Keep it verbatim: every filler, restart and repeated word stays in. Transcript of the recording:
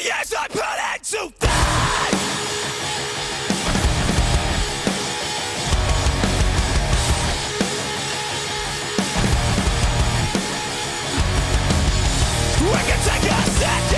years I put into that. We can take a step.